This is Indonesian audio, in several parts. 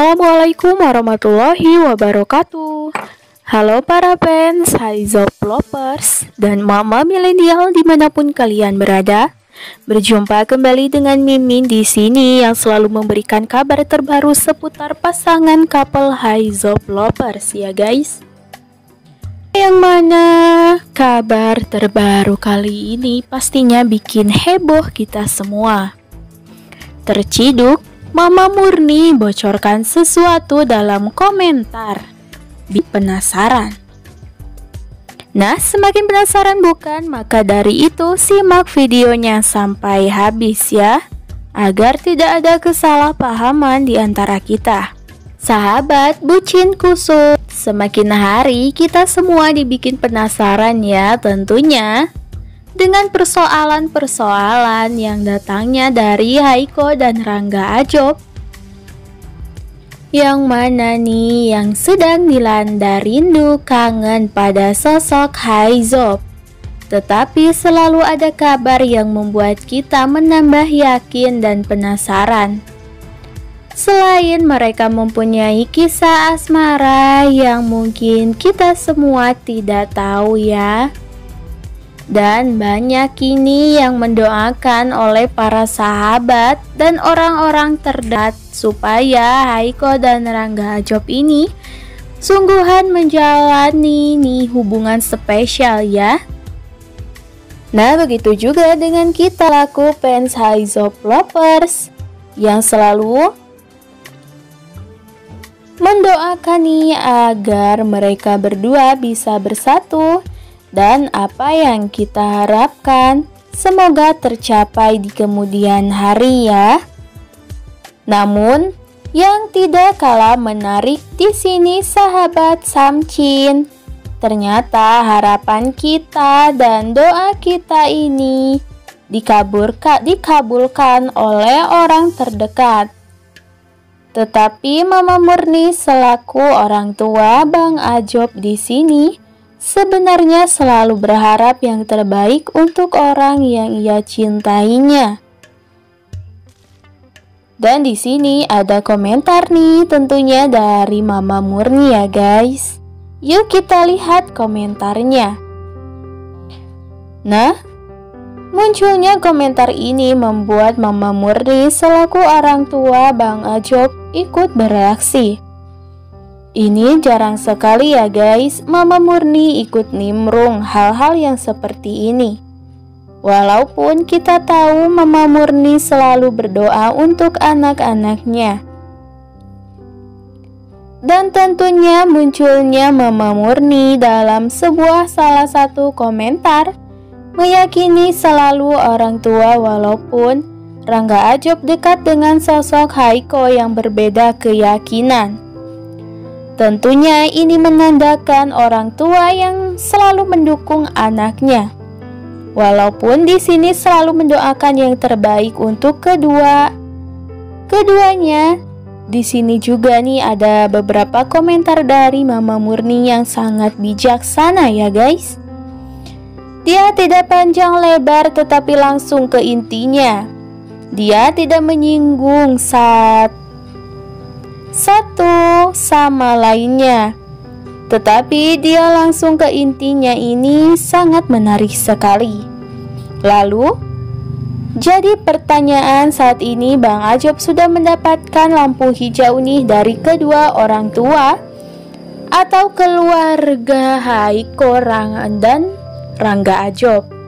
Assalamualaikum warahmatullahi wabarakatuh. Halo para fans Haizop Lovers dan mama milenial dimanapun kalian berada. Berjumpa kembali dengan Mimin di sini yang selalu memberikan kabar terbaru seputar pasangan couple Haizop Lovers ya guys. Yang mana kabar terbaru kali ini pastinya bikin heboh kita semua. Terciduk, Mama Murni bocorkan sesuatu dalam komentar. Penasaran? Nah, semakin penasaran bukan? Maka dari itu simak videonya sampai habis ya, agar tidak ada kesalahpahaman di antara kita. Sahabat bucin kusut, semakin hari kita semua dibikin penasaran ya tentunya, dengan persoalan-persoalan yang datangnya dari Haiko dan Rangga Ajob. Yang mana nih yang sedang dilanda rindu kangen pada sosok Haizop. Tetapi selalu ada kabar yang membuat kita menambah yakin dan penasaran. Selain mereka mempunyai kisah asmara yang mungkin kita semua tidak tahu ya. Dan banyak kini yang mendoakan oleh para sahabat dan orang-orang terdekat supaya Haiko dan Rangga Ajob ini sungguhan menjalani hubungan spesial ya. Nah, begitu juga dengan kita laku fans Haizop Lovers yang selalu mendoakan agar mereka berdua bisa bersatu. Dan apa yang kita harapkan semoga tercapai di kemudian hari ya. Namun yang tidak kalah menarik di sini sahabat Samcin, ternyata harapan kita dan doa kita ini dikabulkan oleh orang terdekat. Tetapi Mama Murni selaku orang tua Bang Ajob di sini sebenarnya selalu berharap yang terbaik untuk orang yang ia cintainya. Dan di sini ada komentar nih tentunya dari Mama Murni ya guys. Yuk kita lihat komentarnya. Nah, munculnya komentar ini membuat Mama Murni selaku orang tua Bang Ajob ikut bereaksi. Ini jarang sekali ya guys, Mama Murni ikut nimbrung hal-hal yang seperti ini. Walaupun kita tahu Mama Murni selalu berdoa untuk anak-anaknya. Dan tentunya munculnya Mama Murni dalam salah satu komentar meyakini selalu orang tua walaupun Rangga Ajob dekat dengan sosok Haiko yang berbeda keyakinan. Tentunya ini menandakan orang tua yang selalu mendukung anaknya. Walaupun di sini selalu mendoakan yang terbaik untuk keduanya. Di sini juga nih ada beberapa komentar dari Mama Murni yang sangat bijaksana ya guys. Dia tidak panjang lebar tetapi langsung ke intinya. Dia tidak menyinggung satu sama lainnya, tetapi dia langsung ke intinya. Ini sangat menarik sekali. Lalu jadi pertanyaan saat ini, Bang Ajob sudah mendapatkan lampu hijau nih dari kedua orang tua atau keluarga Haiko dan Rangga Ajob.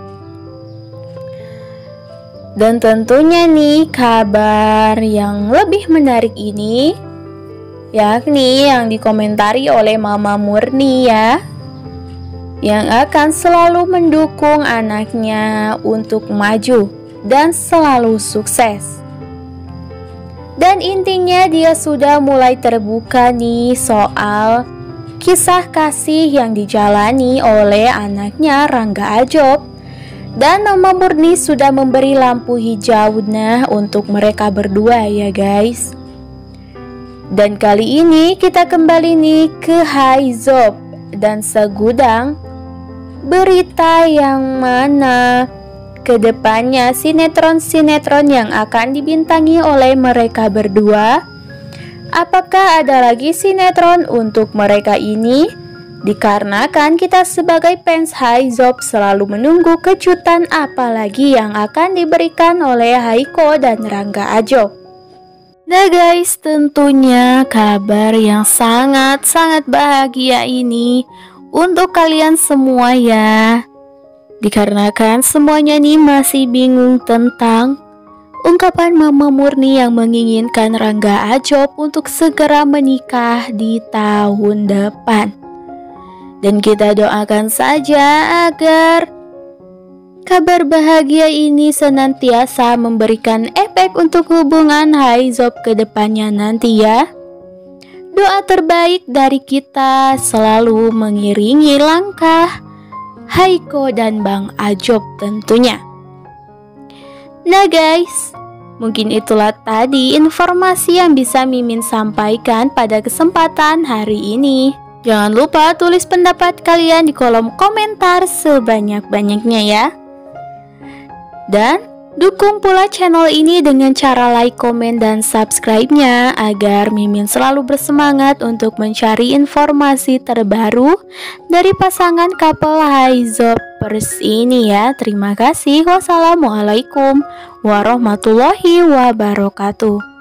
Dan tentunya nih kabar yang lebih menarik ini yakni yang dikomentari oleh Mama Murni ya, yang akan selalu mendukung anaknya untuk maju dan selalu sukses. Dan intinya dia sudah mulai terbuka nih soal kisah kasih yang dijalani oleh anaknya Rangga Ajob. Dan Mama Murni sudah memberi lampu hijau untuk mereka berdua ya guys. Dan kali ini kita kembali nih ke Haizop dan segudang berita yang mana kedepannya sinetron-sinetron yang akan dibintangi oleh mereka berdua Apakah ada lagi sinetron untuk mereka ini? Dikarenakan kita sebagai fans Hyzop selalu menunggu kejutan apa lagi yang akan diberikan oleh Haiko dan Rangga Ajob. Nah guys, tentunya kabar yang sangat-sangat bahagia ini untuk kalian semua ya. Dikarenakan semuanya nih masih bingung tentang ungkapan Mama Murni yang menginginkan Rangga Ajob untuk segera menikah di tahun depan. Dan kita doakan saja agar kabar bahagia ini senantiasa memberikan efek untuk hubungan Hyzop ke depannya nanti ya. Doa terbaik dari kita selalu mengiringi langkah Haiko dan Bang Ajob tentunya. Nah guys, mungkin itulah tadi informasi yang bisa Mimin sampaikan pada kesempatan hari ini. Jangan lupa tulis pendapat kalian di kolom komentar sebanyak-banyaknya ya. Dan dukung pula channel ini dengan cara like, komen, dan subscribe-nya agar Mimin selalu bersemangat untuk mencari informasi terbaru dari pasangan couple Hyzopers ini ya. Terima kasih. Wassalamualaikum warahmatullahi wabarakatuh.